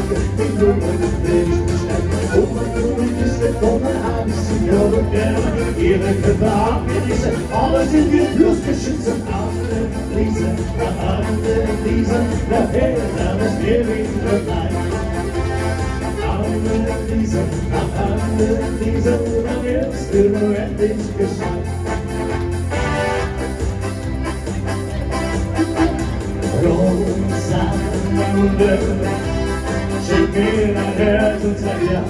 die Blumen nicht bestellt. Und man tut es mit Donner an, Signore gerne, ihre Köpfe abgerissen, alles in die Flussgeschütze, Anneliese, nachher, dann ist mir wieder leid. Anneliese, dann wirst du endlich gescheit. Rosamunde, schick mir dein Herz und sag ja.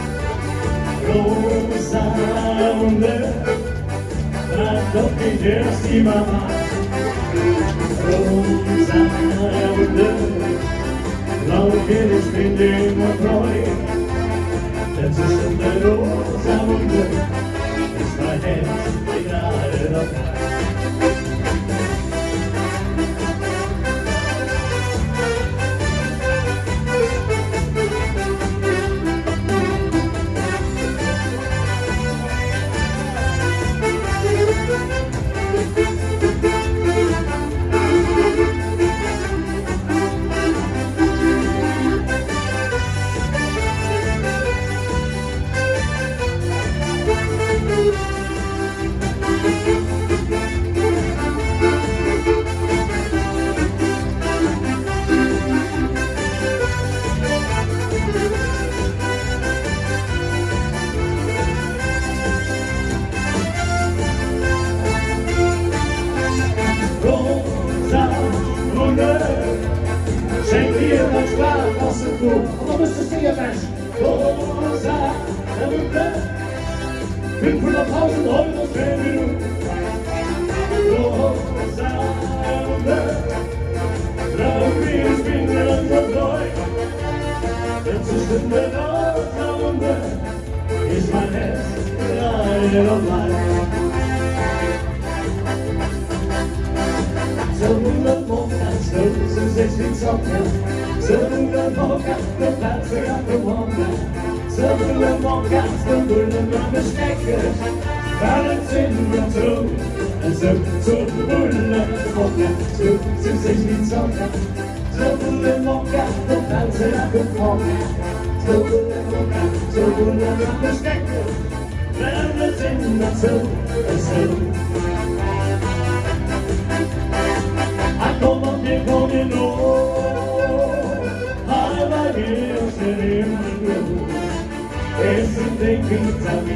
Rosamunde, frag doch nicht erst die Mama. Rosamunde, glaub mir, ich bin dir immer treu. Denn zwischen der Rosamunde ist mein Herz gerade noch frei. Schenk dir dein Spaß aus dem Buch, aber bist du sicher, Mensch? Rosamunde, 500.000 Euro für Minuten. Rosamunde, glaub mir, ich bin dir unser treu. Denn zwischen der Rosamunde ist mein Herz gerade noch frei. Zonder mocca, zo zegt niet zakken. Zonder mocca, de plaats gaat de mocca. Zonder mocca, de bullen naar de stekker. Waar het zin naartoe. En zo bullen mocca, zo zegt niet zakken. Zonder mocca, de plaats gaat de mocca. Zonder mocca, zo bullen naar de stekker. Waar het zin naartoe. En zo. Come no, I like it, it's in the